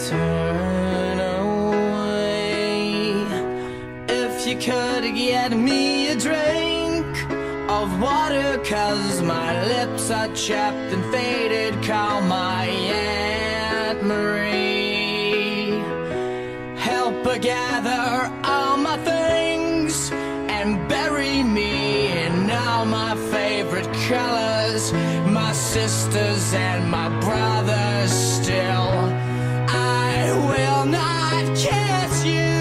Turn away. If you could get me a drink of water, 'cause my lips are chapped and faded, call my Aunt Marie. Help her gather all my things and bury me in all my favorite colors, my sisters and my brothers. Still, I will not kiss you,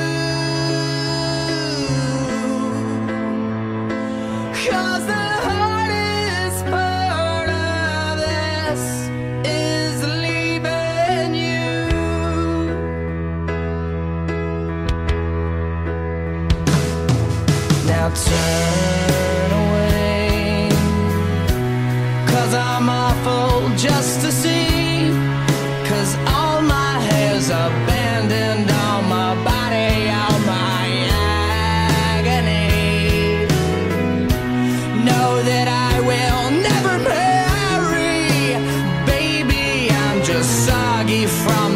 'cause the hardest part of this is leaving you. Now turn away, 'cause I'm awful just to see, 'cause all my hair's abandoned, all my body, all my agony. Know that I will never marry, baby, I'm just soggy from